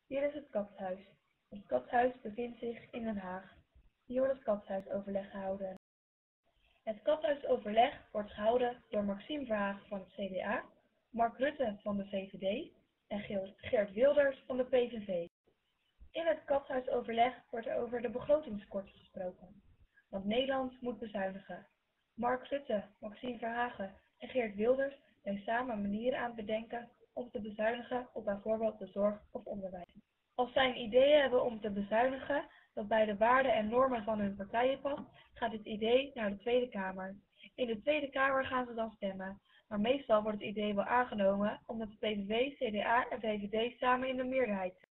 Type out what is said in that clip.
Hier is het Katshuis. Het Katshuis bevindt zich in Den Haag. Hier wordt het Katshuisoverleg gehouden. Het Katshuisoverleg wordt gehouden door Maxime Verhagen van het CDA, Mark Rutte van de VVD en Geert Wilders van de PVV. In het Katshuisoverleg wordt er over de begrotingskort gesproken, want Nederland moet bezuinigen. Mark Rutte, Maxime Verhagen en Geert Wilders zijn samen manieren aan het bedenken om te bezuinigen op bijvoorbeeld de zorg of onderwijs. Als zij een idee hebben om te bezuinigen dat bij de waarden en normen van hun partijen past, gaat dit idee naar de Tweede Kamer. In de Tweede Kamer gaan ze dan stemmen, maar meestal wordt het idee wel aangenomen omdat de PVV, CDA en VVD samen in de meerderheid zijn.